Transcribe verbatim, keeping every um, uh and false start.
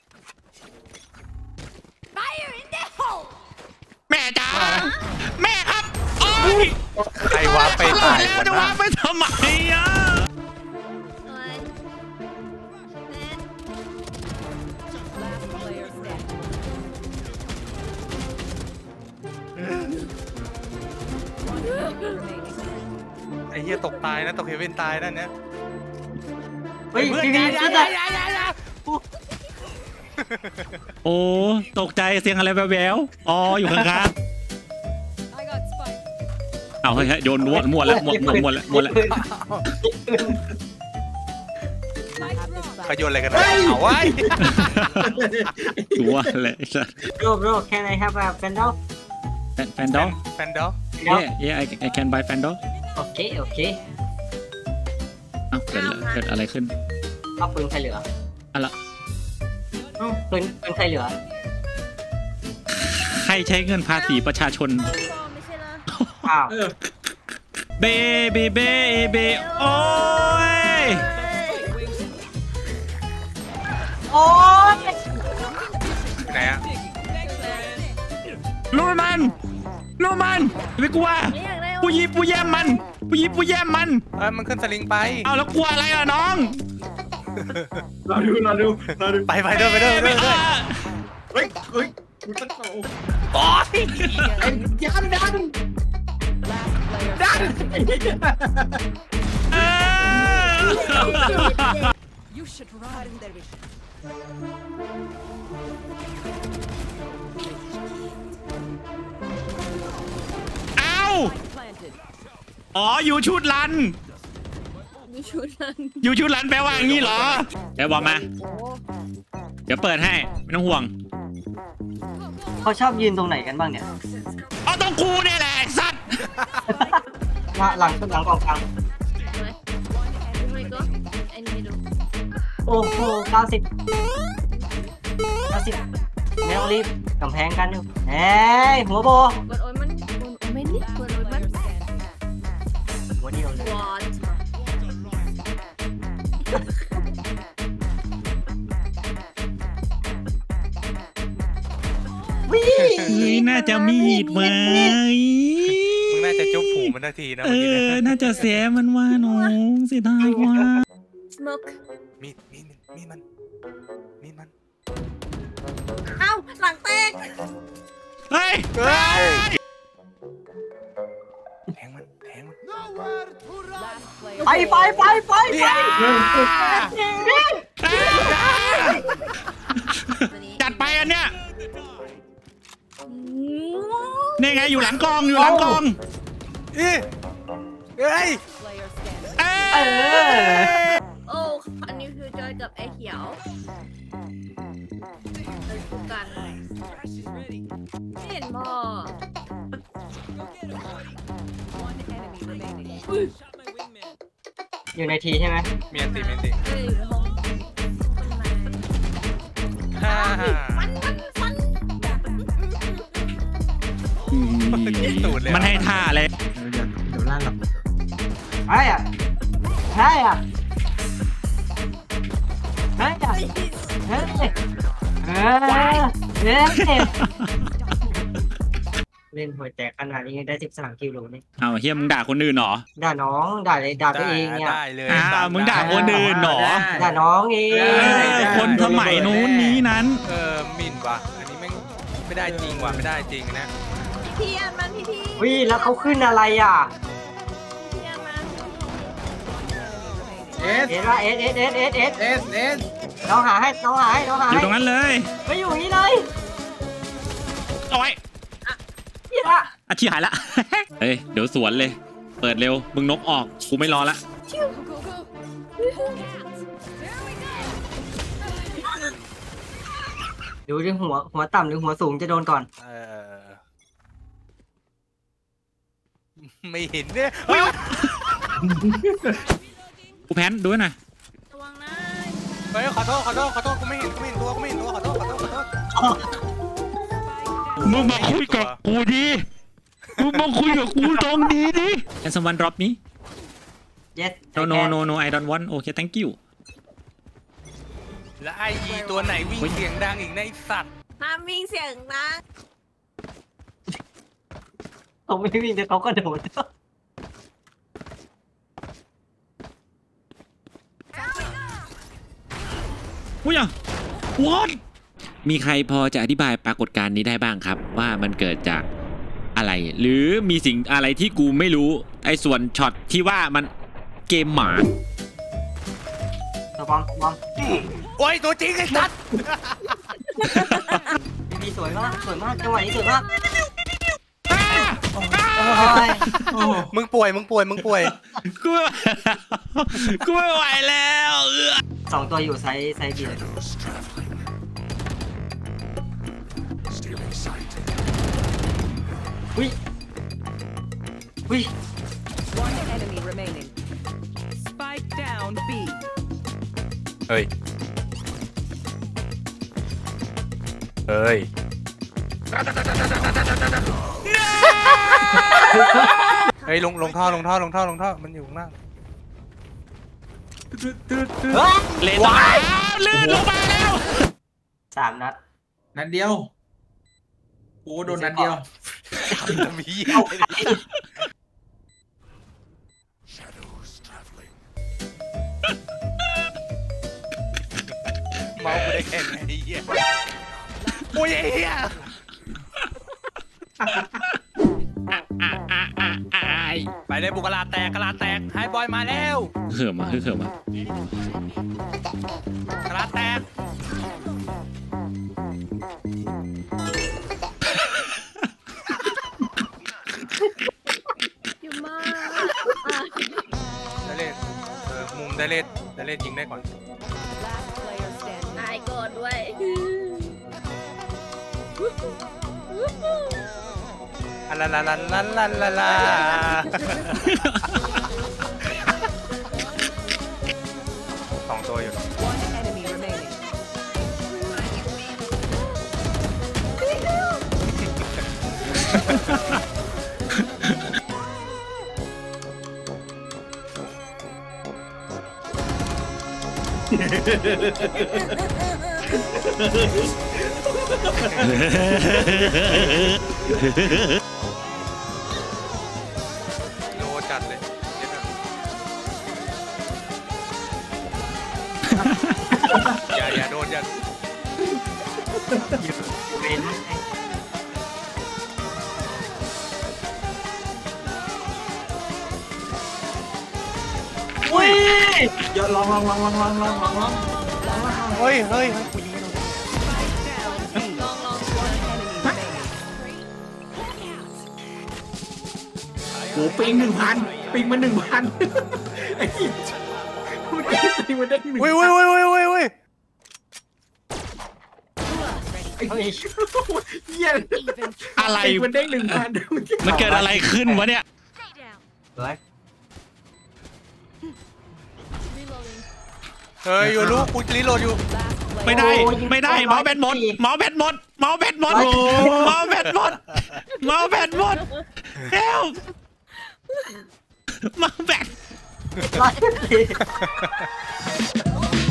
แม่จ๋าแม่ครับโอ้ยใครวาไปตายแล้วจะวาไปทำไมอ่ะไอ้เหี้ยตกตายนะตกเฮเว่นตายนั่นเนี่ยเฮ้ยเพื่อนพี่ยาพี่ยายายายายาโอ้ตกใจเสียงอะไรแววๆอ๋ออยู่ข้างๆเอาเฮ้ยโยนม้วนม้วนแล้วม้วนม้วนม้วนแล้วม้วนแล้วขยนอะไรกันนะเอาไว้ตัวอะไรสัส bro bro can I have a Fandom Fandom แฟนดอล yeah yeah I I can buy Fandom โอเคโอเคเอ้าเกิดเกิดอะไรขึ้นเอาปืนใครเหลืออะไรเอ้าปืนปืนใครเหลือใครใช้เงินภาษีประชาชนอ้าวเบบีเบบีโอ้ยโอ้ยไหนอะรู้มันรู้มันไม่กลัวผู้ยิบผู้แย่มมันผู้ยิบผู้แย่มมันเออมันขึ้นสลิงไปเอาแล้วกลัวอะไรอ่ะน้องรอดูรอดูรอดูไปไปด้วยไปด้วยไปด้วยเฮ้ยเฮ้ยกูตั้งโตโอ้ยยันดันดันเอาอ๋ออยู่ชุดรันอยู่ชุดรันอยู่ชุดรันแปลว่าอย่างนี้เหรอเดี๋ยวบอกมาเดี๋ยวเปิดให้ไม่ต้องห่วงเขาชอบยืนตรงไหนกันบ้างเนี่ยเอาตรงกูเนี่ยแหละสัตว์หลังหลังหลังกองกลางโอ้โหเก้าสิบเก้าสิบไม่ต้องรีบกำแพงกันอยู่เฮ้ยหัวโบหัวเดียวเลยวิ่งน่าจะมีดไหมมึงน่าจะจุ๊บผูมันทันทีนะเออน่าจะเสียมันว่าน้องเสียดายว่ามีดมีดมีดมันมีดมันเอ้าหลังแตกเฮ้ยแทงมันแทงมันไปไปไปไปจัดไปอันเนี้ยนี่ไงอยู่หลังกองอยู่หลังกองเอ้ยเอ้ยโอ้อันนี้คือจอยกับไอ้เขียวกันเห็นบ่อยู่ในทีใช่ไหมเมียนตีเมียนตีมันให้ท่าอะไรเดี๋ยวเดี๋ยวล่างกับไอ้อะไอ้อะไอ้อะเฮ้ยเฮ้ยเฮ้ยเล่นหัวแตกขนาดนี้ได้สิบสามกิโลนี่เอาเฮียมึงด่าคนอื่นหรอด่าน้องด่าเลยด่าตัวเองเนี่ยได้เลยอ้าวมึงด่าคนอื่นหรอด่าน้องเองคนสมัยนู้นนี้นั้นเออมินว่ะอันนี้ไม่ไม่ได้จริงว่ะไม่ได้จริงนะพี่อันมันพี่พี่วิแล้วเขาขึ้นอะไรอ่ะพี่อันมันเอสเอสว่าเอสเอสเอสเอสเอสเอสเอสน้องหาให้น้องหาให้น้องหาอยู่ตรงนั้นเลยไม่อยู่นี่เลยเอาไว้พี่ละอาชีหายละเฮ้ยเดี๋ยวสวนเลยเปิดเร็วมึงนกออกกูไม่รอละดูดิหัวหัวต่ำหรือหัวสูงจะโดนก่อนเออไม่เห็นเนี่ยกูแพนดูหน่อยระวังนะเฮ้ยขอโทษขอโทษขอโทษกูไม่เห็นกูไม่เห็นตัวกูไม่เห็นตัวขอโทษขอโทษขอโทษมึงมาคุยกับกูดิมึงมาคุยกับกูตรงนี้ดิ Can someone drop me Yes No no no no I don't want Okay thank you แล้วไอ้อีตัวไหนวิ่งเสียงดังอีกนะไอ้สัตว์ห้ามวิ่งเสียงดังเขาไม่วิ่งแต่เขาก็โดดอุ้ยอ่ะ what มีใครพอจะอธิบายปรากฏการณ์นี้ได้บ้างครับ ว่ามันเกิดจากอะไร หรือมีสิ่งอะไรที่กูไม่รู้ไอ้ส่วนช็อตที่ว่ามันเกมหมาตัวบอมบอมโอ้ยตัวจริงไอ้สัตว์มีสวยมากสวยมากจังหวะนี้สวยมากมึงป่วยมึงป่วยมึงป่วยกูกูไม่ไหวแล้วเออสองตัวอยู่ไซส์ไซส์บีเลยอุ้ยอุ้ย One enemy remaining. Spike down B. เฮ้ยเฮ้ยเฮ้ยลงลงท่อลงท่อลงท่อลงท่อมันอยู่ข้างล่างเลนว้าวลื่นลงมาแล้วสามนัดนัดเดียวโอ้โดนนัดเดียวจะมีเมากูได้แค่ไหนเหี้ยโอ้ยไอ้เหี้ย ไปเลยบุกกะลาแตกกะลาแตกไฮบอยมาแล้วเขื่อมาเขื่อมากะลาแตกอยู่มากได้เล่นเออมุมได้เล่นได้เล่นยิงได้ก่อน Last player standing. ตายก่อนด้วยอะลาลาลาลาลาลาลาสองตัวอยู่ One enemy remaining. โลจัดเลยเดี๋ยวนะอย่าอย่าโดนอย่าเว้น อุ้ยเดี๋ยวลองลองลองลองลองลองลองลองเฮ้ยเฮ้ยเฮ้ยกูยิงไม่โดน Spike down B. ลองลอง One enemy remaining. โอ้ปิงหนึ่งพันปิงมาหนึ่งพันไอ้เหี้ยเมื่อกี้ปิงมาได้หนึ่งเว้ยพัเว้ยนเว้ยเว้ยเว้ยเว้ยไอ้เหี้ยเหี้ยอะไรปิงมันได้หนึ่งพันมันเกิดอะไรขึ้นวะเนี่ยเฮ้ยเฮ้ยอยู่ลูกกูรีโหลดอยู่ Last ไม่ player. ได้ไม่ได้เมาส์แบตหมดเมาส์แบตหมดเมาส์แบตหมดเมาส์แบตหมดเมาส์แบตหมดเฮลเมาส์แบตร้อยสี่